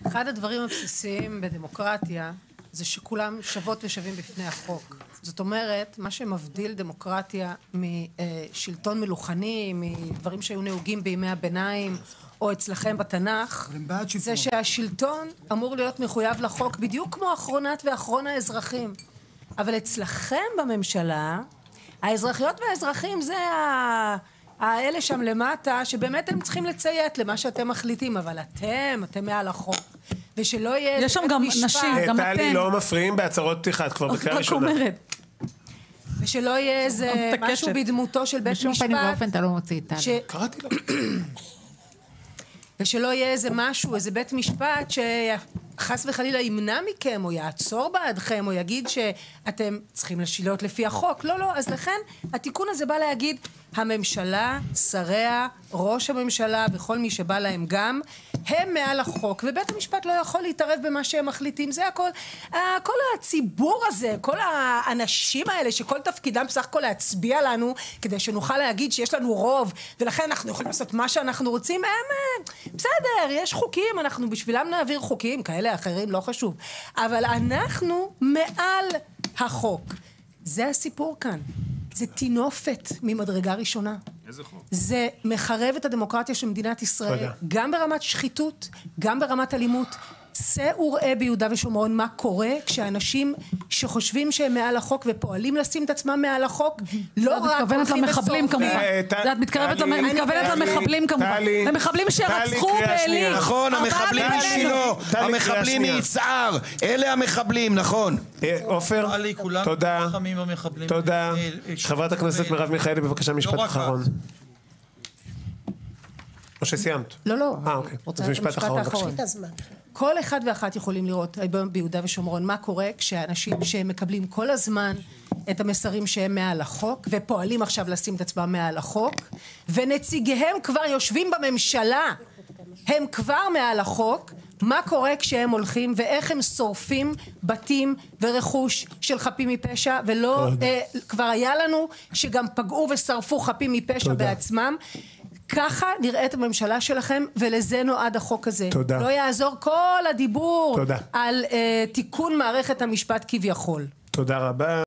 אחד הדברים הבסיסיים בדמוקרטיה זה שכולם שוות ושווים בפני החוק. זאת אומרת, מה שמבדיל דמוקרטיה משלטון מלוכני, מדברים שהיו נהוגים בימי הביניים או אצלכם בתנ"ך, זה שהשלטון אמור להיות מחויב לחוק בדיוק כמו אחרונת ואחרון האזרחים. אבל אצלכם בממשלה, האזרחיות והאזרחים זה האלה שם למטה, שבאמת הם צריכים לציית למה שאתם מחליטים, אבל אתם מעל החוק. ושלא יהיה... יש שם גם נשים, גם אתם. טלי, לא מפריעים בהצהרות פתיחה, כבר בקריאה ראשונה. ושלא יהיה איזה משהו בדמותו של בית משפט. בשום פנים ואופן אתה לא מוציא את טלי. קראתי לו. ושלא יהיה איזה משהו, איזה בית משפט שחס וחלילה ימנע מכם, או יעצור בעדכם, או יגיד שאתם צריכים לשלות לפי החוק. לא. אז לכן התיקון הזה בא להגיד, הממשלה, שריה, ראש הממשלה וכל מי שבא להם גם, הם מעל החוק, ובית המשפט לא יכול להתערב במה שהם מחליטים. זה הכל, כל הציבור הזה, כל האנשים האלה שכל תפקידם בסך הכל להצביע לנו, כדי שנוכל להגיד שיש לנו רוב, ולכן אנחנו יכולים לעשות מה שאנחנו רוצים, בסדר, יש חוקים, אנחנו בשבילם נעביר חוקים, כאלה אחרים, לא חשוב. אבל אנחנו מעל החוק. זה הסיפור כאן. זה תינופת ממדרגה ראשונה. איזה חוק? זה מחרב את הדמוקרטיה של מדינת ישראל, גם ברמת שחיתות, גם ברמת אלימות. צא וראה ביהודה ושומרון מה קורה כשאנשים שחושבים שהם מעל החוק ופועלים לשים את עצמם מעל החוק, לא רק הולכים למחבלים כמובן. את מתכוונת למחבלים כמובן. למחבלים שרצחו בעלי. נכון, המחבלים משילו, המחבלים מיצהר, אלה המחבלים, נכון. עופר, תודה. תודה. חברת הכנסת מרב מיכאלי, בבקשה משפט אחרון. או שסיימת? לא. אוקיי. אז משפט אחרון. כל אחד ואחת יכולים לראות ביהודה ושומרון מה קורה כשאנשים שמקבלים כל הזמן את המסרים שהם מעל החוק ופועלים עכשיו לשים את עצמם מעל החוק, ונציגיהם כבר יושבים בממשלה, הם כבר מעל החוק. מה קורה כשהם הולכים ואיך הם שורפים בתים ורכוש של חפים מפשע, ולא כבר היה לנו שגם פגעו ושרפו חפים מפשע בעצמם. ככה נראית הממשלה שלכם, ולזה נועד החוק הזה. תודה. לא יעזור כל הדיבור תודה. על תיקון מערכת המשפט כביכול. תודה רבה.